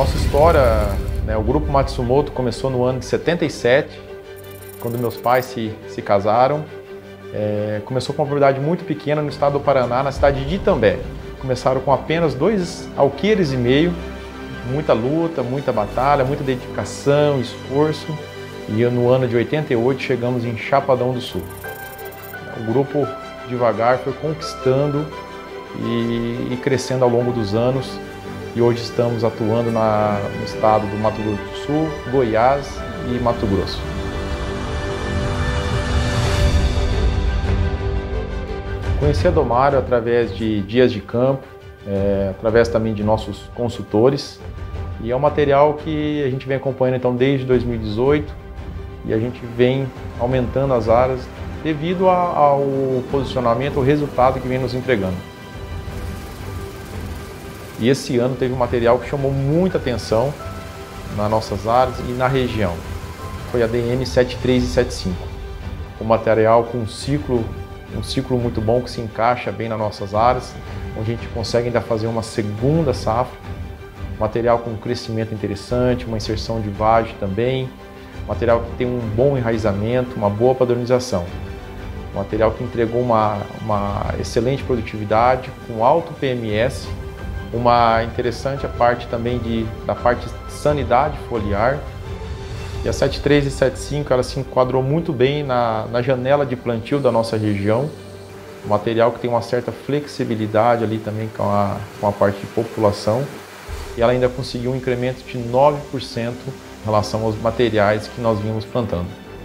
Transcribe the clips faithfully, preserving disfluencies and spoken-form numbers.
Nossa história, né, o Grupo Matsumoto começou no ano de setenta e sete, quando meus pais se, se casaram. É, começou com uma propriedade muito pequena no estado do Paraná, na cidade de Itambé. Começaram com apenas dois alqueires e meio, muita luta, muita batalha, muita dedicação, esforço. E no ano de oitenta e oito chegamos em Chapadão do Sul. O grupo devagar foi conquistando e, e crescendo ao longo dos anos. E hoje estamos atuando na, no estado do Mato Grosso do Sul, Goiás e Mato Grosso. Conheci a Domário através de dias de campo, é, através também de nossos consultores. E é um material que a gente vem acompanhando então desde dois mil e dezoito e a gente vem aumentando as áreas devido a, ao posicionamento, o resultado que vem nos entregando. E esse ano teve um material que chamou muita atenção nas nossas áreas e na região. Foi a D N setenta e três e setenta e cinco. Um material com um ciclo, um ciclo muito bom que se encaixa bem nas nossas áreas, onde a gente consegue ainda fazer uma segunda safra. Material com um crescimento interessante, uma inserção de vagem também. Material que tem um bom enraizamento, uma boa padronização. Material que entregou uma, uma excelente produtividade, com alto P M S. Uma interessante a parte também de, da parte de sanidade foliar. E a setenta e três e setenta e cinco ela se enquadrou muito bem na, na janela de plantio da nossa região. Um material que tem uma certa flexibilidade ali também com a, com a parte de população. E ela ainda conseguiu um incremento de nove por cento em relação aos materiais que nós vínhamos plantando.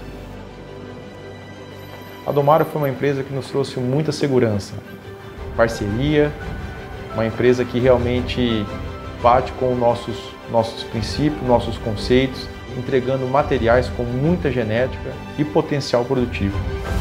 A Domário foi uma empresa que nos trouxe muita segurança, parceria, uma empresa que realmente bate com nossos, nossos princípios, nossos conceitos, entregando materiais com muita genética e potencial produtivo.